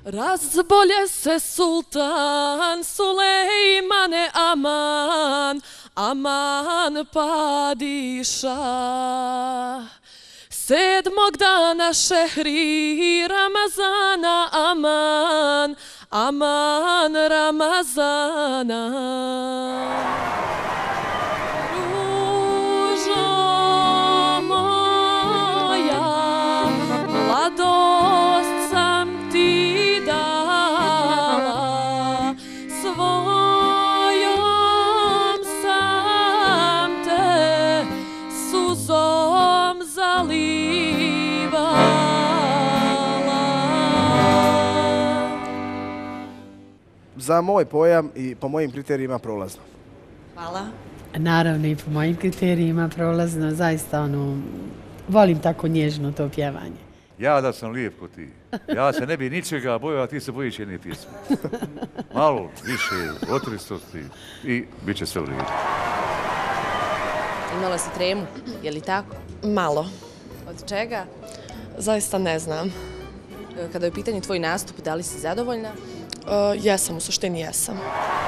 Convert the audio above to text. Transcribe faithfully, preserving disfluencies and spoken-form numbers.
Razbolje se sultan Sulejmane aman, aman padiša. Sedmog dana šehri Ramazana aman, aman Ramazana. Ružo moja, mladost sam ti dala, svojom sam te suzom zalivala. Za moj pojam i po mojim kriterijima prolazno. Hvala. Naravno i po mojim kriterijima prolazno, zaista ono, volim tako nježno to pjevanje. Ja da sam lijep ko ti. Ja se ne bi ničega bojao, a ti se bojiš jedne pjesme. Malo više otristosti i bit će sve u redu. Imala si tremu, je li tako? Malo. Od čega? Zaista ne znam. Kada je u pitanju tvoj nastup, da li si zadovoljna? Uh, jesam, u suštini jesam.